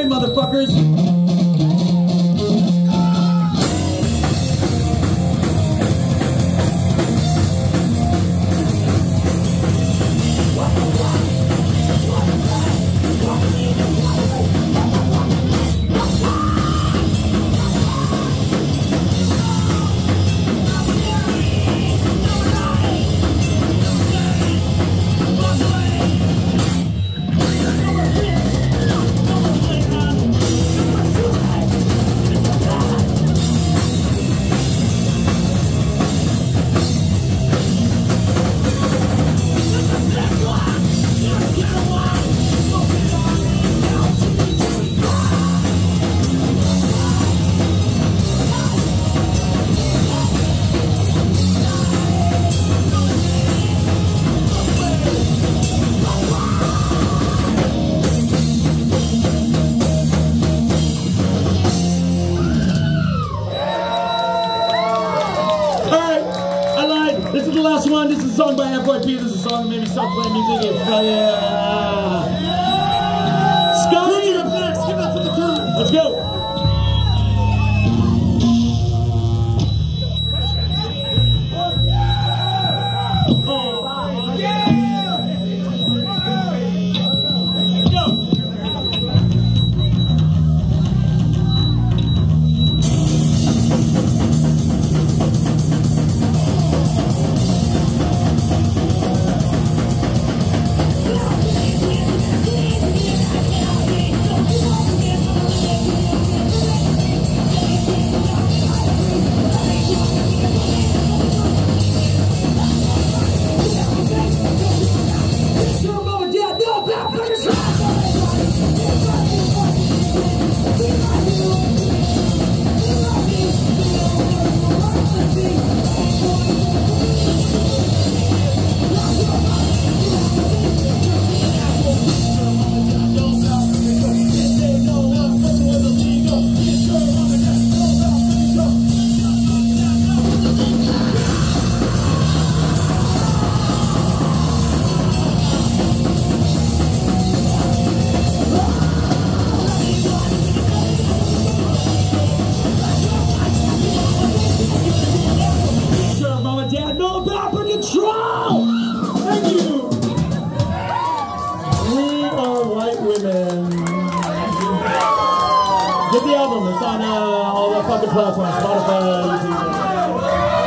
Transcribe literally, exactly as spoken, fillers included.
way, motherfuckers. This is the last one. This is a song by F Y P. This is a song that made me stop playing music. It's uh, yeah. Scotty! Up next. Give it up for the crew. Let's go. Get the album. It's on uh, all the fucking platforms. Spotify, YouTube.